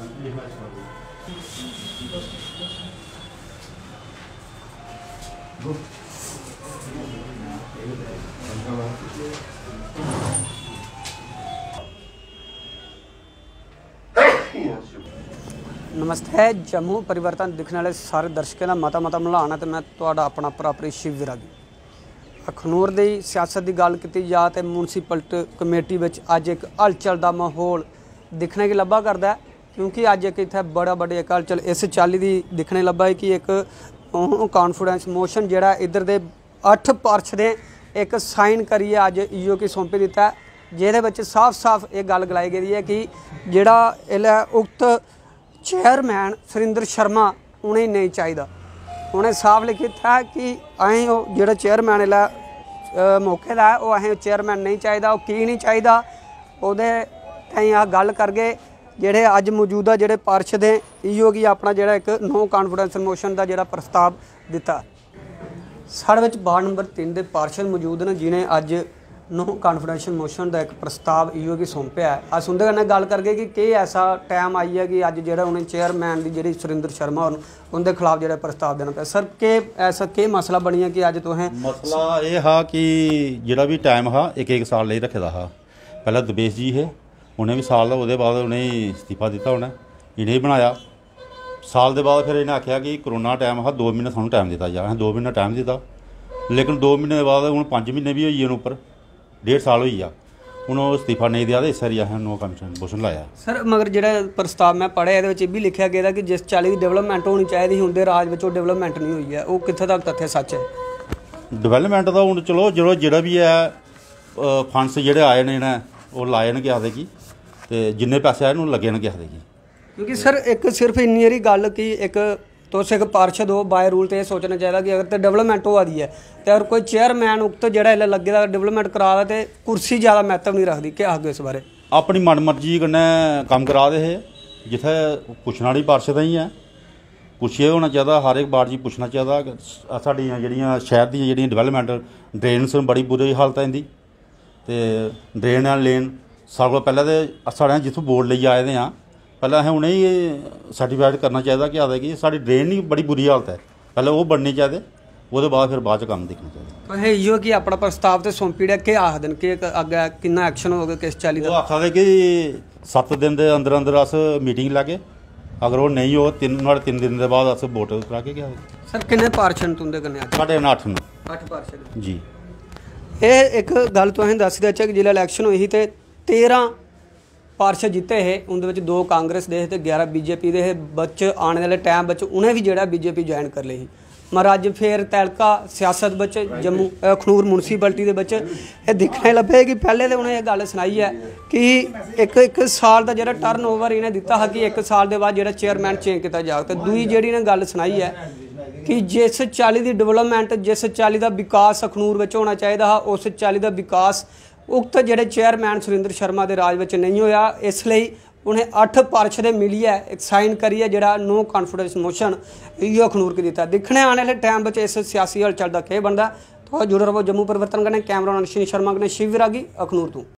नमस्ते। जम्मू परिवर्तन दिखने वाले सारे दर्शकों का मता मिलान है। तो मैं तुहाडा अपना भरा शिव विरागी। अखनूर की सियासत की गल की जाए तो म्यूनसिपल कमेटी में अज एक हलचल का माहौल दिखने की लभा करता है, क्योंकि अज एक इत्थे बड़ा बड़ी एक हलचल इस चाली की दिखने लभा है कि एक कॉन्फिडेंस मोशन जिहड़ा इधर दे 8 पार्षद ने एक साइन करिए अज ईओ की सौंपी दिता है, जिहदे साफ साफ ये गल गलाई गई है कि जिहड़ा इहला उक्त चेयरमैन सुरिंदर शर्मा उन्हें नहीं चाहिए। उन्हें साफ लिखित है कि अं जो चेयरमैन इला मौके का है वह अं चेयरमैन नहीं चाहिए। वो की नहीं चाहिए वो आ गल करके जोड़े अज मौजूदा जोड़े पार्षद हैं ईओ की अपना जोड़ा एक नो कॉन्फिडेंस मोशन का जोड़ा प्रस्ताव दिता। साढ़े वार्ड नंबर 3 के पार्षद मौजूद ने जिन्हें अज नो कॉन्फिडेंस मोशन का एक प्रस्ताव ईओ की सौंपया है। अस उनके कन्नै गल करके कि ऐसा टाइम आई है कि अज जो उन्हें चेयरमैन की जी सुरिंदर शर्मा उनके खिलाफ जो प्रस्ताव देना पाया। सर के ऐसा के मसला बनी है कि अज तुसें मसला ये हा कि जोड़ा भी टाइम हा एक साल लिए रखे हा। पहले दबेश जी है उन्हें भी साल वो बाद उन्हें इस्तीफा दिता, उन्हें इन्हें बनाया। साल के बाद फिर इन्हें आख्या कि करोना टाइम हा 2 महीने सानू टाइम दिता जा। 2 महीना टाइम दिता, लेकिन 2 महीने के बाद हूँ 5 महीने भी होई उपर 1.5 साल हो गया हूँ इस्तीफा नहीं दिया। तो इस बारी असें नो कमीशन मोशन लाया। सर मगर जो प्रस्ताव मैं पढ़िया ये भी लिखा गया कि जिस चाली की डिवेलपमेंट होनी चाहिए उनके राज में डिवेलपमेंट नहीं हुई है, वो कितने तक तथ्य सच है? डिवेलपमेंट का हूँ चलो जो भी है फंड्स जोड़े आए ने वो लाए ने आखते कि जिन्ने पैसे आए लगे ने आखते कि। क्योंकि सर एक सिर्फ इन्नी हारी गल कि एक तुस एक पार्षद हो बाय रूल तो यह सोचना चाहिए कि अगर तो डिवेलपमेंट होआ दी है तो अगर कोई चेयरमैन उक्त जोड़ा लगे दा डिवेलपमेंट करा दा तो कुर्सी ज़्यादा महत्व नहीं रखती। क्या आखो इस बारे? अपनी मन मर्जी कन्नै कम करा दे हे, जिथे पुछना वाली पार्षद ही है पुछिए होना चाहिए। हर एक बार जी पुछना चाहिए। साड़ियाँ जिहड़ियां शहर दी जिहड़ियां डिवेलपमेंट ड्रेन्स बड़ी बुरी हालत है इनकी, तो ड्रेन लेन सारे को पहले तो साढ़े जितों बोर्ड लेइयै आए दे हाँ पहले असें उन्हें सर्टिफाइड करना चाहिए कि आखदे कि साड़ी ड्रेन ही बड़ी बुरी हालत है, पहले वो बननी चाहिए, वो बाद फिर बाद कम दिखना चाहिए। तो इो कि अपना प्रस्ताव तो सौंपी दिया, क्या आखदे कि अगे कितना एक्शन होगा किस चाली वो आखदे कि 7 दिन के अंदर अंदर अस मीटिंग लैगे, अगर वो नहीं हो 3 दिन के बाद अस वोट करा के गया। सर किन्ने पार्षद तुंदे कन्नै? साढ़े 8 पार्षद जी। ये एक गल तुसें दस देचै कि जिसलै इलैक्शन हुई तो 13 पार्षद जिते है, उनके 2 कांग्रेस के तो 11 बीजेपी के बच्चे आने वाले टाइम बच्चे उन्हें भी जो बीजेपी ज्वाइन कर ली। मगर अज फिर तैलका सियासत बच्चे जम्मू अखनूर म्यूनसिपैलिटी के बच्चे ये दिखने लगे कि पहले तो उन्हें गल सुनाई है कि एक साल का जो टर्न ओवर इन्हें दिता है कि 1 साल के बाद जो चेयरमैन चेंज किया जाए। तो दूई जी ने गल सुनाई है कि जिस चाली की डिवेलपमेंट जिस चाली का विकास अखनूर में होना चाहिए उस चाली का विकास उक्त जोड़े चेयरमैन सुरिंदर शर्मा के राज में नहीं होया। इसलिए उन्हें 8 पार्षद मिलिए एक साइन करिए जोड़ा नो कॉन्फिडेंस मोशन ईओ अखनूर की दिता। दिखने आने वाले टाइम में इस सियासी हलचल का क्या बनता। तो जुड़े रहो जम्मू परिवर्तन कन्नै। कैमरा अश्विनी शर्मा कन्नै शिव विरागी अखनूर तो।